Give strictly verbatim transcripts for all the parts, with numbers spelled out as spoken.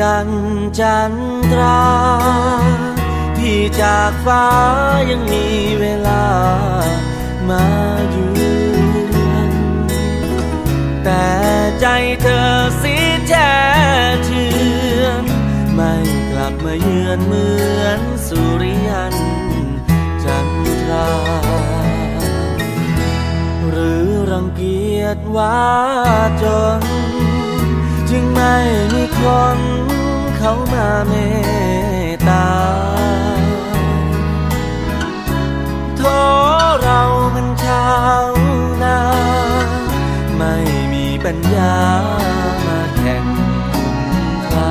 ยันจันทราที่จากฟ้ายังมีเวลามาอยู่แต่ใจเธอสิแท้เชือนไม่กลับมาเยือนเหมือนสุริยันจันทราหรือรังเกียจว่าจนจึงไม่มีคนเขามาเมตตาโทเรามันชาวนาไม่มีปัญญามาแข่งใคร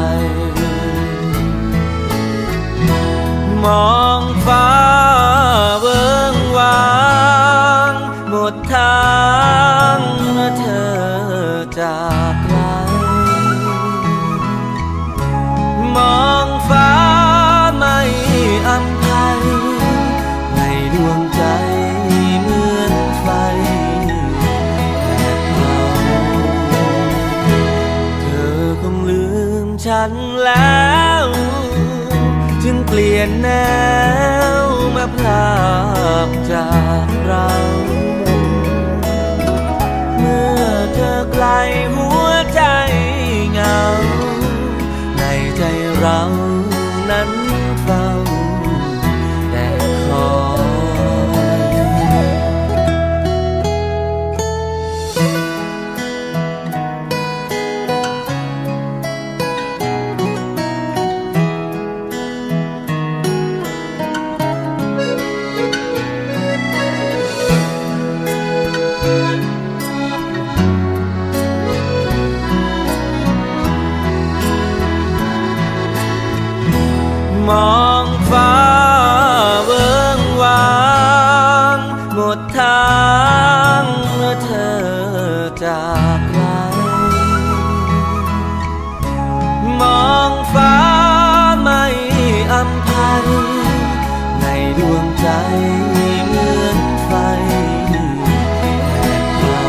มองฟ้าเวิ้งว้างหมดทางเมื่อเธอจากไกลมองฟ้าไม่อำไพในดวงใจเหมือนไฟแผดเผาเธอคงลืมฉันแล้วจึงเปลี่ยนแนวมาพลากจากเราเมื่อเธอไกลหัวใจเหงาในใจเรานั้นเฝ้าแต่คอยมองฟ้าเวิ้งว้างหมดทางเมื่อเธอจากไกลมองฟ้าไม่อำไพในดวงใจเหมือนไฟแผดเผา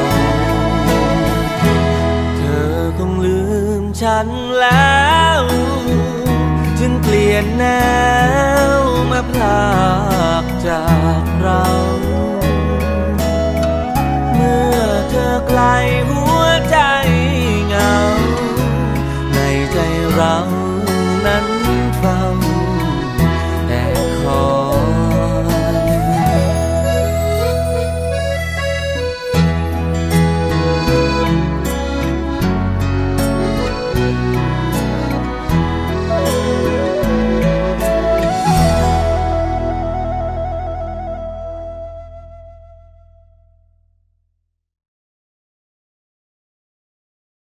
เธอคงลืมฉันแล้วจึงเปลี่ยนแนวมาพลากจากเรา